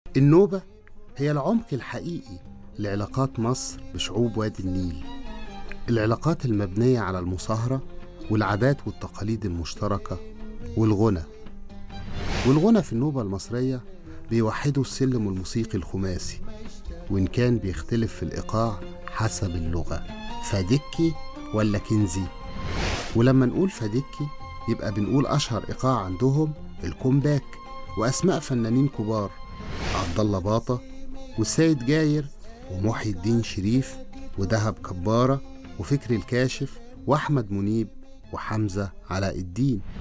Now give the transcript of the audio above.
النوبة هي العمق الحقيقي لعلاقات مصر بشعوب وادي النيل، العلاقات المبنية على المصاهرة والعادات والتقاليد المشتركة والغنى في النوبة المصرية بيوحدوا السلم الموسيقي الخماسي، وإن كان بيختلف في الإيقاع حسب اللغة، فدكي ولا كنزي. ولما نقول فدكي يبقى بنقول أشهر إيقاع عندهم الكومباك، وأسماء فنانين كبار عبد الله باطة والسيد جاير ومحي الدين شريف ودهب كبارة وفكري الكاشف وأحمد منيب وحمزة علاء الدين.